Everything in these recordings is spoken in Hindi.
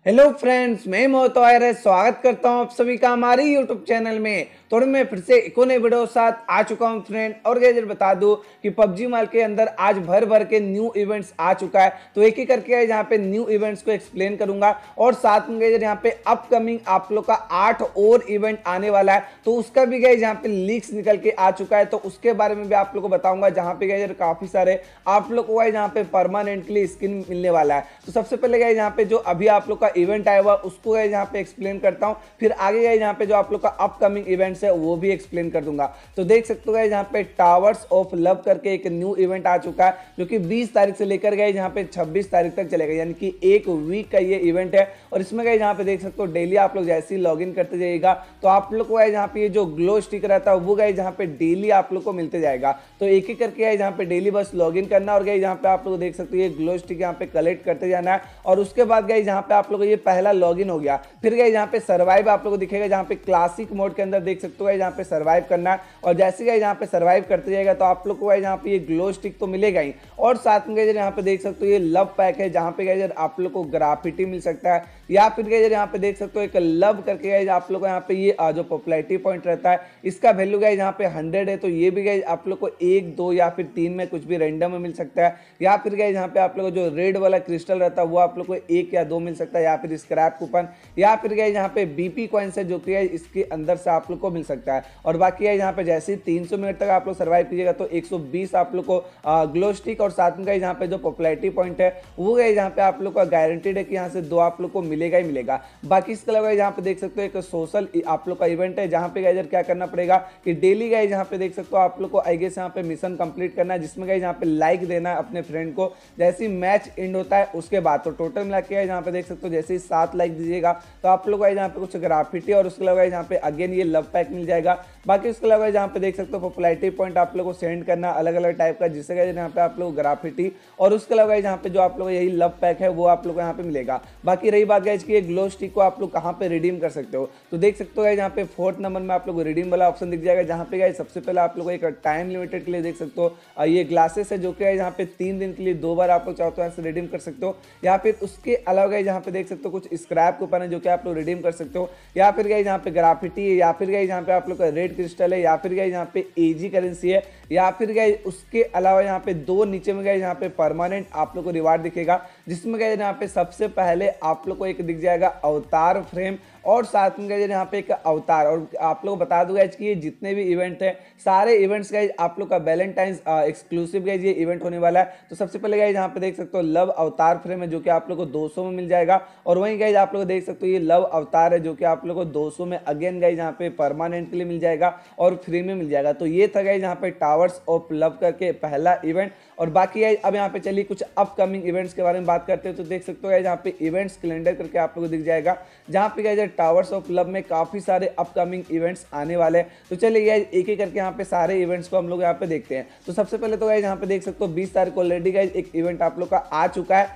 हेलो फ्रेंड्स, मैं मोहित वायरस स्वागत करता हूं आप सभी का हमारी यूट्यूब चैनल में। तो मैं फिर से एक नए वीडियो के साथ आ चुका हूं फ्रेंड। और गैजर बता दूं कि पबजी माल के अंदर आज भर भर के न्यू इवेंट्स आ चुका है। तो एक ही करके यहाँ पे न्यू इवेंट्स को एक्सप्लेन करूंगा और साथ में गैजर यहाँ पे अपकमिंग आप लोग का 8 और इवेंट आने वाला है, तो उसका भी गैज यहाँ पे लीक्स निकल के आ चुका है। तो उसके बारे में भी आप लोग को बताऊंगा, जहां पे गैजर काफी सारे आप लोग को यहाँ पे परमानेंटली स्किन मिलने वाला है। तो सबसे पहले गैज यहाँ पे जो अभी आप लोग का इवेंट आया हुआ उसको गए यहाँ पे एक्सप्लेन करता हूं, फिर आगे गए यहाँ पे जो आप लोग का अपकमिंग इवेंट्स है वो भी एक्सप्लेन कर दूंगा। तो देख सकते हो यहाँ पे टावर्स ऑफ लव करके एक न्यू इवेंट आ चुका है, जो कि 20 तारीख से लेकर गए यहाँ पे 26 तारीख तक चलेगा, यानी कि एक वीक का ये इवेंट है। और इसमें गए यहाँ पे देख सकते हो डेली आप लोग जैसे ही लॉग इन करते जाइएगा तो आप लोग को यहाँ पे ये जो ग्लो स्टिक रहता है वो गए यहाँ पे डेली आप लोग को मिलते जाएगा। तो एक ही करके गए यहाँ पे डेली बस लॉग इन करना और गए यहाँ पे आप लोग देख सकते हो ये ग्लो स्टिक यहाँ पे कलेक्ट करते जाना है। और उसके बाद गए यहाँ पे आप लोग ये पहला लॉगिन हो गया, फिर गए यहाँ पे सर्वाइव आप लोगों को दिखेगा, जहाँ पे क्लासिक मोड के अंदर देख सकते हो यहाँ पे सर्वाइव करना है। और जैसे गए यहाँ पे सर्वाइव करते जाएगा तो आप लोग को यहाँ पे ये ग्लो स्टिक तो मिलेगा ही, और साथ में गए यहाँ पे देख सकते हो ये लव पैक है, जहाँ पे गए आप लोग को ग्राफिटी मिल सकता है, या फिर गए यहाँ पे देख सकते हो एक लव करके गए आप लोग को यहाँ पे ये जो पॉपुलैरिटी पॉइंट रहता है इसका वैल्यू गए यहाँ पे 100 है। तो ये भी गए आप लोग को 1, 2 या फिर 3 में कुछ भी रैंडम में मिल सकता है, या फिर गए यहाँ पे आप लोग को जो रेड वाला क्रिस्टल रहता है वो आप लोग को 1 या 2 मिल सकता है, या फिर स्क्रैप कूपन, या फिर गए यहाँ पे बीपी कॉइन्स है जो कि इसके अंदर से आप लोग को मिल सकता है। और बाकी है यहाँ पे जैसे 300 मिनट तक आप लोग सर्वाइव कीजिएगा तो 120 आप लोग को ग्लो स्टिक, और साथ में गए यहाँ पे जो पॉपुलैरिटी पॉइंट है वो गए यहाँ पे आप लोग का गारंटीड है कि यहाँ से 2 आप लोग को मिलेगा ही मिलेगा। बाकी इसके अलावा यहाँ पे देख सकते हो एक सोशल आप लोग का इवेंट है, जहाँ पे गए क्या करना पड़ेगा कि डेली गए यहाँ पे देख सकते हो आप लोग को आई गेस यहाँ पे मिशन कंप्लीट करना है, जिसमें गए यहाँ पे लाइक देना है अपने फ्रेंड को जैसे ही मैच एंड होता है उसके बाद। तो टोटल मिला के यहाँ पे देख सकते हो जैसे ही 7 लाइक दीजिएगा तो आप लोग यहाँ पे कुछ ग्राफिटी और उसके अलावा यहाँ पे अगेन ये लव पैक मिल जाएगा। बाकी उसके अलावा यहाँ पे देख सकते हो पॉपुलैरिटी पॉइंट आप लोग को सेंड करना अलग अलग टाइप का, जिससे यहाँ पे आप लोग ग्राफिटी और उसके अलावा यहाँ पे जो आप लोग यही लव पैक है वो आप लोग यहाँ पे मिलेगा। बाकी रही बात गाइज की ग्लो स्टिक को आप लोग कहाँ पे रिडीम कर सकते हो, तो देख सकते हो यहाँ पे 4th नंबर में आप लोग को रिडीम वाला ऑप्शन दिख जाएगा, जहाँ पे गाइज सबसे पहले आप लोग एक टाइम लिमिटेड के लिए देख सकते हो ये ग्लासेस है जो कि यहाँ पे 3 दिन के लिए 2 बार आप लोग चाहो तो यहाँ से रिडीम कर सकते हो, या फिर उसके अलावा यहाँ पे देख सकते हो कुछ स्क्रैप कूपन है जो कि आप लोग रिडीम कर सकते हो, या फिर गए यहाँ पे ग्राफिटी है, या फिर गए यहाँ पे आप लोग का रेड क्रिस्टल है, या फिर गए यहाँ पे एजी करेंसी है, या फिर गए उसके अलावा यहाँ पे 2 नीचे में गए यहाँ पे परमानेंट आप लोग को रिवार्ड दिखेगा, जिसमें गए यहाँ पे सबसे पहले आप लोग को एक दिख जाएगा अवतार फ्रेम, और साथ में गए यहाँ पे एक अवतार। और आप लोग बता दूंगा कि ये जितने भी इवेंट है सारे इवेंट्स गए आप लोग का वैलेंटाइंस एक्सक्लूसिव गए ये इवेंट होने वाला है। तो सबसे पहले गए यहाँ पे देख सकते हो लव अवतार फ्रेम है जो कि आप लोग को 200 में मिल जाएगा, और वहीं गए आप लोग देख सकते हो ये लव अवतार है जो कि आप लोग को 200 में अगेन गए यहाँ पे परमानेंटली मिल जाएगा और फ्री में मिल जाएगा। तो ये था गए यहाँ पे टावर्स ऑफ लव करके पहला इवेंट। और बाकी है अब यहाँ पे चलिए कुछ अपकमिंग इवेंट्स के बारे में बात करते हैं। तो देख सकते हो यहाँ पे इवेंट्स कैलेंडर करके आप लोग को दिख जाएगा, जहाँ पे गए टावर्स ऑफ लव में काफी सारे अपकमिंग इवेंट्स आने वाले हैं। तो चलिए गाइस एक एक करके यहाँ पे सारे इवेंट्स को हम लोग यहाँ पे देखते हैं। तो सबसे पहले तो गाइस यहाँ पे देख सकते हो 20 तारीख को ऑलरेडी गाइस एक इवेंट आप लोग का आ चुका है,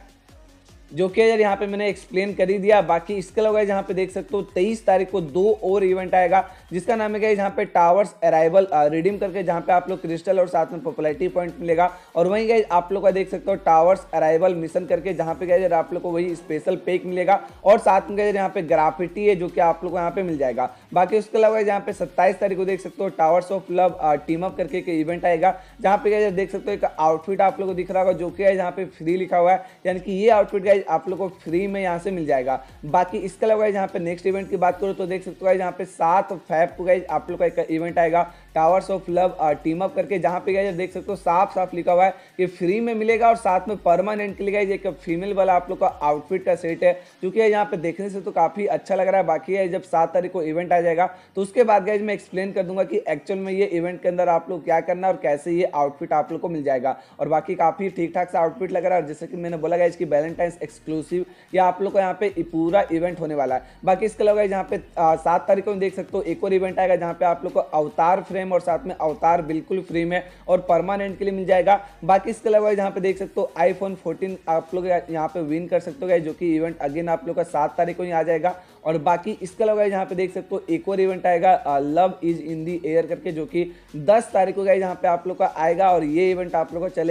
जो कि यार यहाँ पे मैंने एक्सप्लेन कर ही दिया। बाकी इसके अलावा यहाँ पे देख सकते हो 23 तारीख को 2 और इवेंट आएगा, जिसका नाम है यहाँ पे टावर्स अराइवल रिडीम करके, जहाँ पे आप लोग क्रिस्टल और साथ में पॉपुलैरिटी पॉइंट मिलेगा। और वहीं गए आप लोग का देख सकते हो टावर्स अराइवल मिशन करके, जहाँ पे गए आप लोग को वही स्पेशल पैक मिलेगा, और साथ में गए यहाँ पे ग्राफिटी है जो कि आप लोग को यहाँ पे मिल जाएगा। बाकी उसके अलावा यहाँ पे 27 तारीख को देख सकते हो towers of love team up करके एक इवेंट आएगा, जहाँ पे गए देख सकते हो एक आउटफिट आप लोग को दिख रहा होगा जो कि यहाँ पे फ्री लिखा हुआ है, यानी कि ये आउटफिट आप लोग को फ्री में यहाँ से मिल जाएगा। बाकी इसके अलावा यहाँ पे नेक्स्ट इवेंट की बात करो तो देख सकते हो यहाँ पे 7 फेब को गाइस आप लोग का एक इवेंट आएगा towers of love team up करके, जहाँ पे गाइस देख सकते हो साफ साफ लिखा हुआ है कि फ्री में मिलेगा, और साथ में परमानेंट के लिए गाइस एक फीमेल वाला आप लोग का आउटफिट का सेट है, जो कि यहाँ पे देखने से तो काफी अच्छा लग रहा है। बाकी है जब 7 तारीख को इवेंट आ जाएगा तो उसके बाद गाइस मैं एक्सप्लेन कर दूंगा कि एक्चुअल में ये इवेंट के अंदर आप लोग क्या करना और कैसे ये आउटफिट आप लोग को मिल जाएगा। और बाकी काफी ठीक ठाक सा आउटफिट लग रहा है, जैसे कि मैंने बोला गाइस कि वैलेंटाइंस एक्सक्लूसिव या आप लोग को यहाँ पे पूरा इवेंट होने वाला है। बाकी इसके अलावा यहाँ पे 7 तारीख को देख सकते हो एक और इवेंट आएगा, जहाँ पे आप लोग को अवतार फ्रेम और साथ में अवतार बिल्कुल फ्री में और परमानेंट के लिए मिल जाएगा। बाकी इसके अलावा यहाँ पे देख सकते हो iPhone 14 आप लोग यहाँ पे विन कर सकते हो, जो कि इवेंट अगेन आप लोग का 7 तारीख को ही आ जाएगा। और बाकी इसके अलावा यहाँ पे देख सकते हो एक और इवेंट आएगा love is in the air करके, जो कि 10 तारीख को यहाँ पे आप लोग का आएगा, और ये इवेंट आप लोग का चलेगा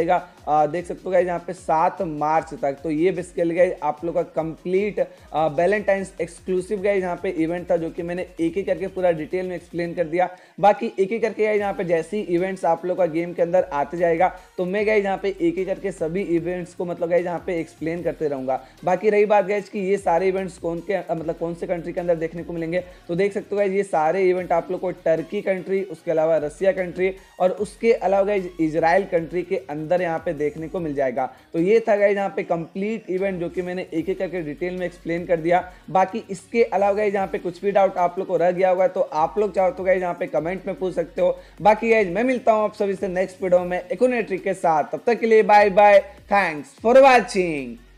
देख सकते हो गाइज यहाँ पे 7 मार्च तक। तो ये बेसिकली गाइज आप लोग का कंप्लीट वैलेंटाइंस एक्सक्लूसिव गाइज यहाँ पे इवेंट था, जो कि मैंने एक एक करके पूरा डिटेल में एक्सप्लेन कर दिया। बाकी एक एक करके गाइज यहाँ पे जैसे ही इवेंट्स आप लोग का गेम के अंदर आते जाएगा तो मैं गाइज यहाँ पे एक एक करके सभी इवेंट्स को मतलब गाइज यहाँ पे एक्सप्लेन करते रहूंगा। बाकी रही बात गाइज कि ये सारे इवेंट्स कौन से कंट्री के अंदर देखने को मिलेंगे, तो देख सकते हो गाइज ये सारे इवेंट आप लोग को टर्की कंट्री, उसके अलावा रसिया कंट्री और उसके अलावा गाइज इजराइल कंट्री के अंदर यहाँ पे देखने को मिल जाएगा। तो ये था गाइज यहाँ पे कंप्लीट इवेंट, जो कि मैंने एक एक करके डिटेल में एक्सप्लेन कर दिया। बाकी इसके अलावा गाइज यहाँ पे कुछ भी डाउट आप लोग को रह गया होगा तो आप लोग चाहो तो गाइज यहाँ पे कमेंट में पूछ सकते हो। बाकी गाइज मैं मिलता हूँ आप सभी से नेक्स्ट वीडियो में एक और नई ट्रिक के साथ। तब तक के लिए bye bye, thanks for watching.